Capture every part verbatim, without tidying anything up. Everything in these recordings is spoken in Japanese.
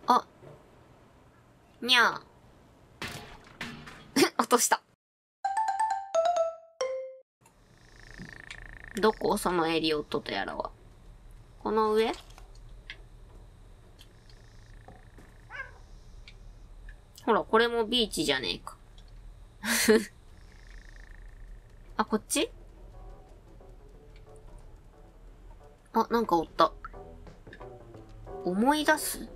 あ。にゃー。落とした。どこそのエリオットとやらは。この上？ほら、これもビーチじゃねえか。あ、こっち？あ、なんかおった。思い出す？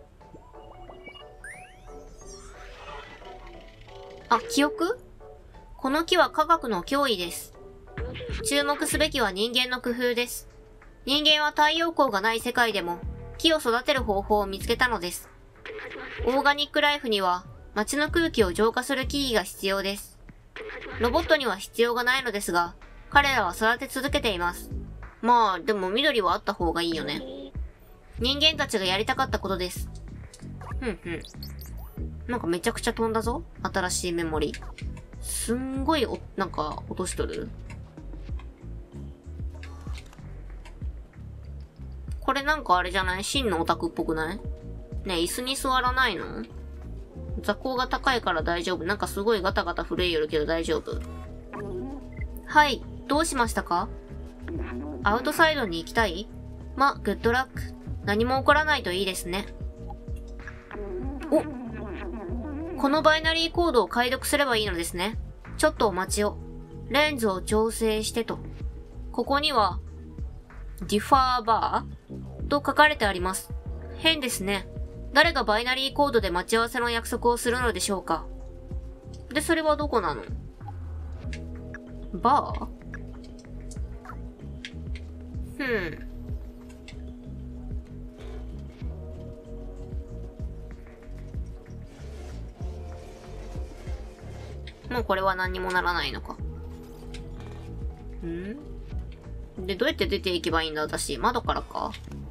あ、記憶？この木は科学の脅威です。注目すべきは人間の工夫です。人間は太陽光がない世界でも木を育てる方法を見つけたのです。オーガニックライフには街の空気を浄化する木々が必要です。ロボットには必要がないのですが、彼らは育て続けています。まあ、でも緑はあった方がいいよね。人間たちがやりたかったことです。ふんふん。なんかめちゃくちゃ飛んだぞ。新しいメモリ。すんごいお、なんか落としとる。これなんかあれじゃない？真のオタクっぽくない？ねえ、椅子に座らないの？座高が高いから大丈夫。なんかすごいガタガタ震えよるけど大丈夫。はい、どうしましたか？アウトサイドに行きたい？ま、グッドラック。何も起こらないといいですね。お！このバイナリーコードを解読すればいいのですね。ちょっとお待ちを。レンズを調整してと。ここには、ディファーバーと書かれてあります。変ですね。誰がバイナリーコードで待ち合わせの約束をするのでしょうか。で、それはどこなの？バー？ふん。もうこれは何にもならないのか。ん？で、どうやって出ていけばいいんだ私。窓からか？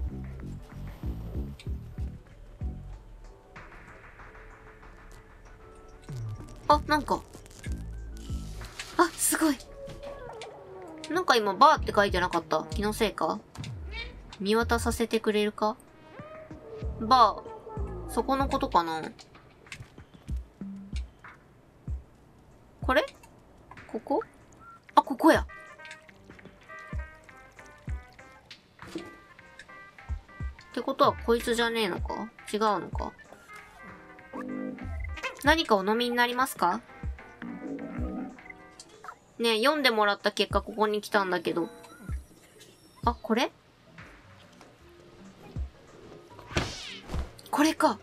あ、なんか。あ、すごい。なんか今バーって書いてなかった？気のせいか？見渡させてくれるか？バー。そこのことかな？これ？ここ？あ、ここや。ってことはこいつじゃねえのか？違うのか？何かお飲みになりますか？ねえ、読んでもらった結果ここに来たんだけど。あ、これ？これか。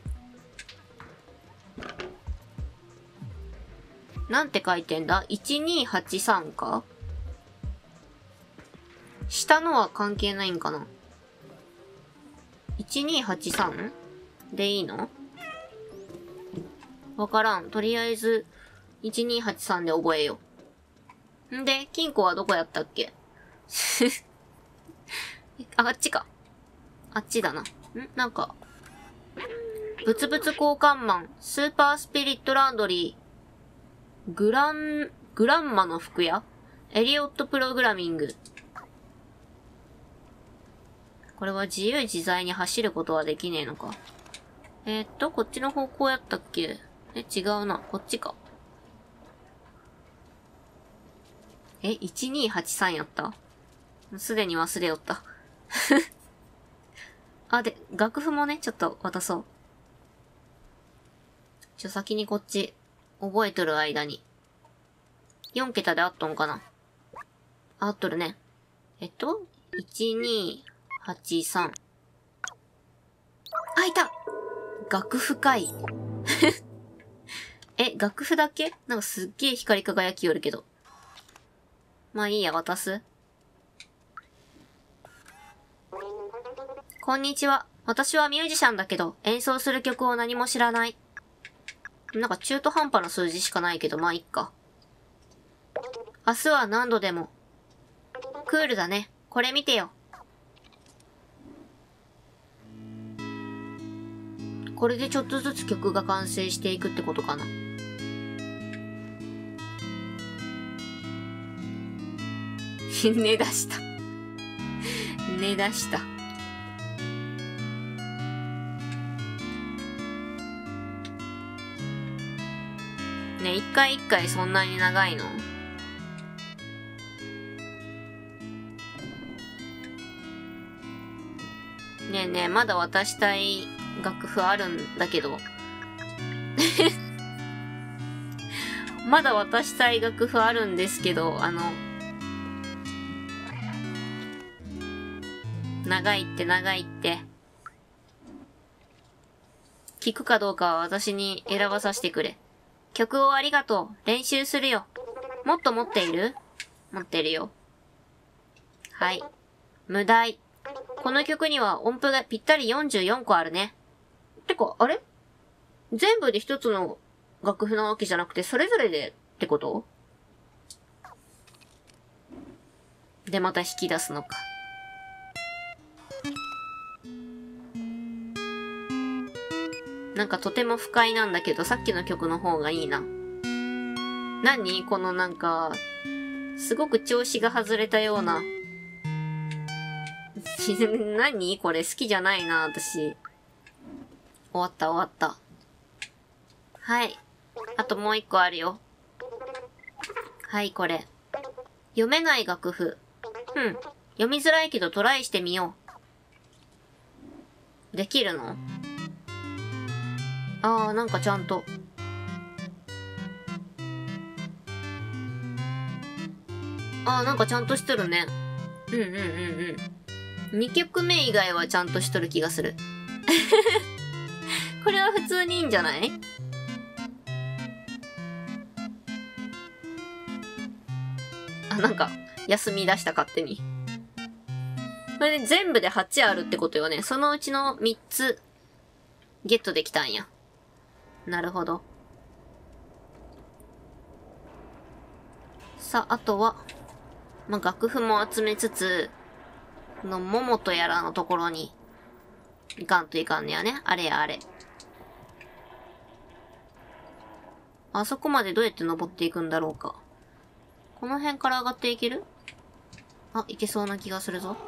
なんて書いてんだ？ いちにはちさん か？下のは関係ないんかな？ いちにはちさん でいいの？わからん。とりあえず、いちにはちさんで覚えよう。んで、金庫はどこやったっけ？あ、あっちか。あっちだな。んなんか、物々交換マン、スーパースピリットランドリー、グラン、グランマの服屋、エリオットプログラミング。これは自由自在に走ることはできねえのか。えー、っと、こっちの方向やったっけ？え、違うな。こっちか。え、いちにはちさんやった？すでに忘れよった。あ、で、楽譜もね、ちょっと渡そう。ちょ、先にこっち、覚えとる間に。よん桁であっとんかな？あっとるね。えっと、いちにはちさん。あ、いた！楽譜かい。え、楽譜だけ？なんかすっげえ光り輝きよるけど。まあいいや、渡す。こんにちは。私はミュージシャンだけど、演奏する曲を何も知らない。なんか中途半端な数字しかないけど、まあいっか。明日は何度でも。クールだね。これ見てよ。これでちょっとずつ曲が完成していくってことかな。寝出した。寝出した。 ね、一回一回そんなに長いの？ねえねえ、まだ渡したい楽譜あるんだけど。まだ渡したい楽譜あるんですけど、あの、長いって長いって。聞くかどうかは私に選ばさせてくれ。曲をありがとう。練習するよ。もっと持っている？持ってるよ。はい。無題。この曲には音符がぴったりよんじゅうよんこあるね。てか、あれ？全部で一つの楽譜なわけじゃなくて、それぞれでってこと？で、また引き出すのか。なんかとても不快なんだけど、さっきの曲の方がいいな。何？このなんか、すごく調子が外れたような。何？これ好きじゃないな、私。終わった終わった。はい。あともう一個あるよ。はい、これ。読めない楽譜。うん。読みづらいけどトライしてみよう。できるの？あー、なんかちゃんと。あー、なんかちゃんとしとるね。うんうんうんうん。にきょくめ以外はちゃんとしとる気がする。これは普通にいいんじゃない？あ、なんか、休み出した勝手に。これで全部ではちあるってことよね。そのうちのみっつ、ゲットできたんや。なるほど。さあ、あとは、まあ、楽譜も集めつつ、この桃とやらのところに、いかんといかんねやね。あれやあれ。あそこまでどうやって登っていくんだろうか。この辺から上がっていける？あ、いけそうな気がするぞ。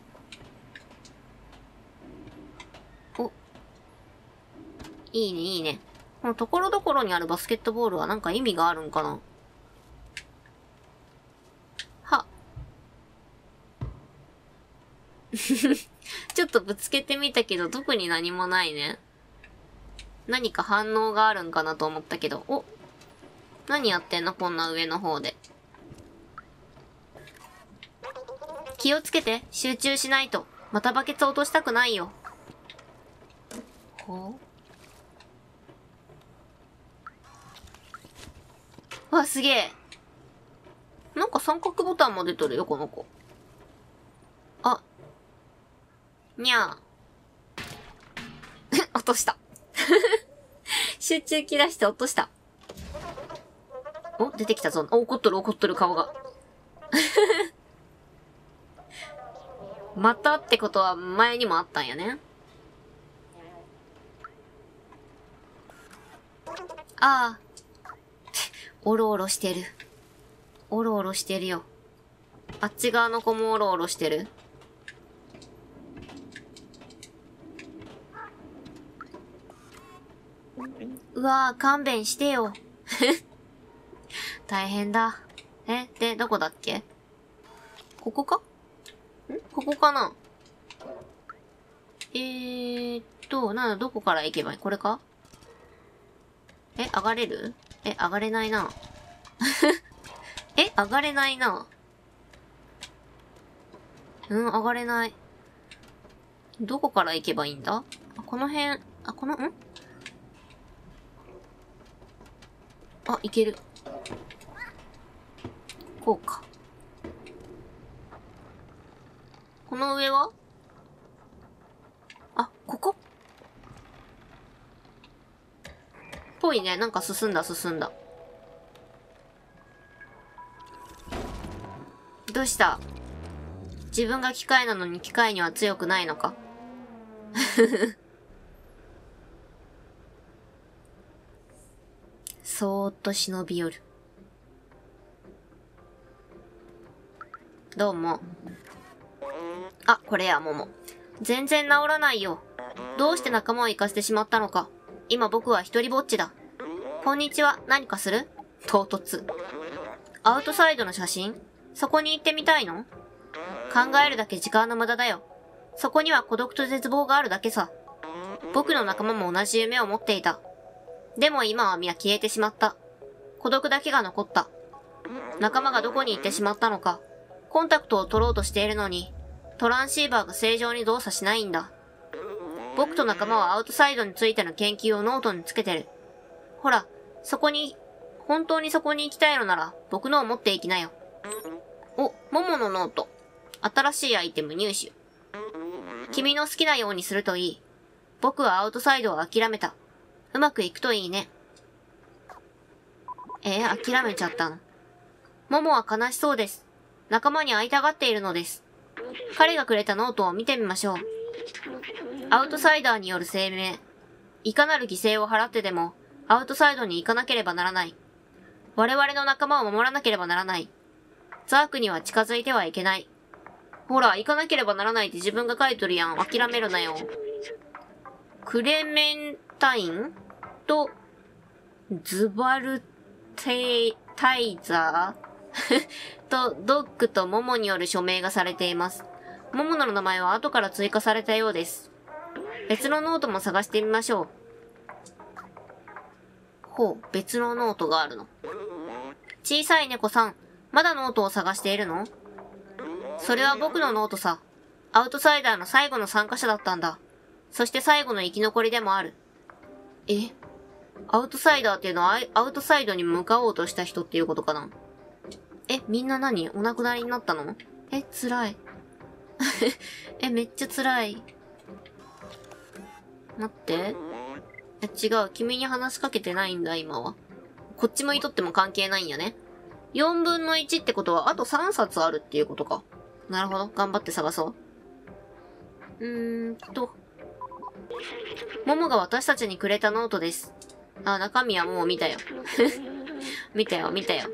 お。いいね、いいね。このところどころにあるバスケットボールはなんか意味があるんかな？は。ちょっとぶつけてみたけど特に何もないね。何か反応があるんかなと思ったけど。お。何やってんの？こんな上の方で。気をつけて。集中しないと。またバケツ落としたくないよ。ほう。わ、すげえ。なんか三角ボタンも出とるよ、この子。あ。にゃー。落とした。集中切らして落とした。お、出てきたぞ。お、怒っとる怒っとる顔が。またってことは前にもあったんやね。ああ。おろおろしてる。おろおろしてるよ。あっち側の子もおろおろしてる。うわぁ、勘弁してよ。大変だ。え、で、どこだっけ？ここか？ん？ここかな？えーっと、なんだ、どこから行けばいい？これか？え、上がれる？え、上がれないな。え、上がれないな。うん、上がれない。どこから行けばいいんだ？あ、この辺、あ、この、ん？あ、行ける。こうか。この上は？あ、ここ？ぽいね。なんか進んだ進んだ。どうした？自分が機械なのに機械には強くないのか？そーっと忍び寄る。どうも。あ、これや、もも。全然治らないよ。どうして仲間を生かしてしまったのか。今僕は一人ぼっちだ。 こんにちは、何かする？唐突。アウトサイドの写真？そこに行ってみたいの？考えるだけ時間の無駄だよ。そこには孤独と絶望があるだけさ。僕の仲間も同じ夢を持っていた。でも今は皆消えてしまった。孤独だけが残った。仲間がどこに行ってしまったのか。コンタクトを取ろうとしているのに、トランシーバーが正常に動作しないんだ。僕と仲間はアウトサイドについての研究をノートにつけてる。ほら、そこに、本当にそこに行きたいのなら、僕のを持っていきなよ。お、モモのノート。新しいアイテム入手。君の好きなようにするといい。僕はアウトサイドを諦めた。うまくいくといいね。えー、諦めちゃったの。モモは悲しそうです。仲間に会いたがっているのです。彼がくれたノートを見てみましょう。アウトサイダーによる声明。いかなる犠牲を払ってでも、アウトサイドに行かなければならない。我々の仲間を守らなければならない。ザークには近づいてはいけない。ほら、行かなければならないって自分が書いとるやん。諦めるなよ。クレメンタインと、ズバルテイ、タイザーと、ドッグとモモによる署名がされています。モモの名前は後から追加されたようです。別のノートも探してみましょう。ほう、別のノートがあるの。小さい猫さん、まだノートを探しているの？それは僕のノートさ。アウトサイダーの最後の参加者だったんだ。そして最後の生き残りでもある。え？アウトサイダーっていうのはアウトサイドに向かおうとした人っていうことかな？え、みんな何？お亡くなりになったの？え、辛い。え、めっちゃ辛い。待って。え、違う。君に話しかけてないんだ、今は。こっち向いとっても関係ないんやね。よんぶんのいちってことは、あとさんさつあるっていうことか。なるほど。頑張って探そう。うーんと。モモが私たちにくれたノートです。あ、中身はもう見たよ。見たよ、見たよ。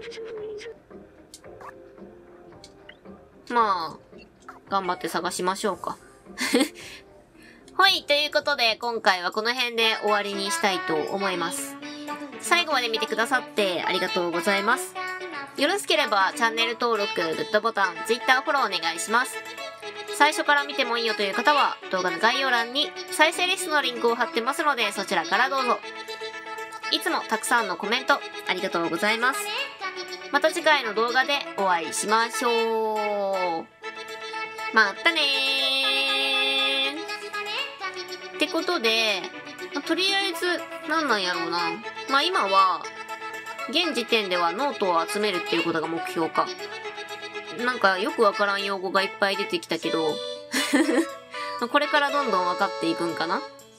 まあ、頑張って探しましょうか。はい、ということで、今回はこの辺で終わりにしたいと思います。最後まで見てくださってありがとうございます。よろしければチャンネル登録、グッドボタン、Twitter フォローお願いします。最初から見てもいいよという方は、動画の概要欄に再生リストのリンクを貼ってますので、そちらからどうぞ。いつもたくさんのコメント、ありがとうございます。また次回の動画でお会いしましょう。またねー。ってことで、まあ、とりあえず、なんなんやろうな。まあ今は、現時点ではノートを集めるっていうことが目標か。なんかよくわからん用語がいっぱい出てきたけど、これからどんどん分かっていくんかな。